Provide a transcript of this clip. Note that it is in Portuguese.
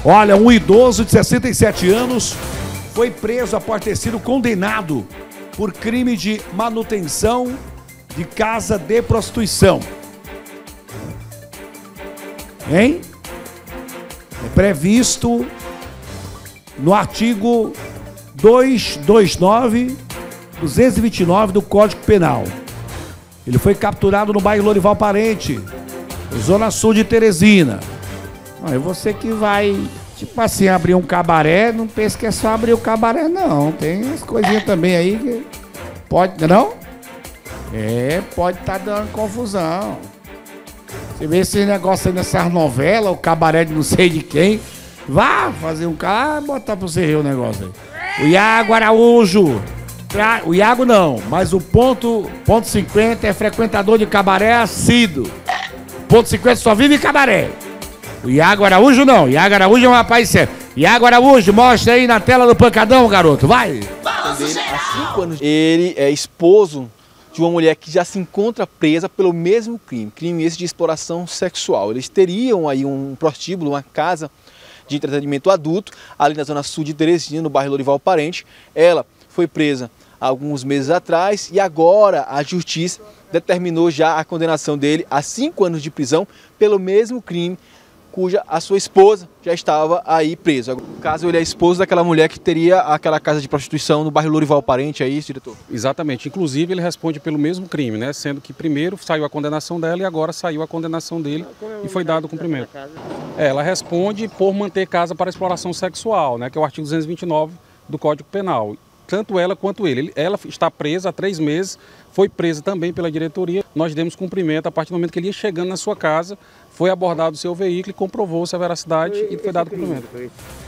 Olha, um idoso de 67 anos foi preso após ter sido condenado por crime de manutenção de casa de prostituição. Hein? É previsto no artigo 229 do Código Penal. Ele foi capturado no bairro Lorival Parente, zona sul de Teresina. É você que vai, tipo assim, abrir um cabaré, não pensa que é só abrir o cabaré, não. Tem umas coisinhas também aí que pode, não? Pode estar dando confusão. Você vê esse negócio aí nessas novelas, o cabaré de não sei de quem. Vá fazer um cara, botar pra você ver o negócio aí. O Iago Araújo. O Iago não, mas o ponto 50 é frequentador de cabaré assíduo. Ponto 50 só vive em cabaré. O Iago Araújo não. Iago Araújo é um rapaz sério. Iago Araújo, mostra aí na tela do pancadão, garoto. Vai! Há 5 anos. Ele é esposo de uma mulher que já se encontra presa pelo mesmo crime. Crime esse de exploração sexual. Eles teriam aí um prostíbulo, uma casa de entretenimento adulto, ali na zona sul de Teresina, no bairro Lorival Parente. Ela foi presa há alguns meses atrás e agora a justiça determinou já a condenação dele a 5 anos de prisão pelo mesmo crime cuja a sua esposa já estava aí presa. No caso, ele é esposo daquela mulher que teria aquela casa de prostituição no bairro Lorival Parente, é isso, diretor? Exatamente. Inclusive, ele responde pelo mesmo crime, né? Sendo que primeiro saiu a condenação dela e agora saiu a condenação dele e foi dado o cumprimento. Ela responde por manter casa para exploração sexual, né? Que é o artigo 229 do Código Penal. Tanto ela quanto ele. Ela está presa há 3 meses, foi presa também pela diretoria. Nós demos cumprimento a partir do momento que ele ia chegando na sua casa, foi abordado o seu veículo e comprovou-se a veracidade e foi dado cumprimento.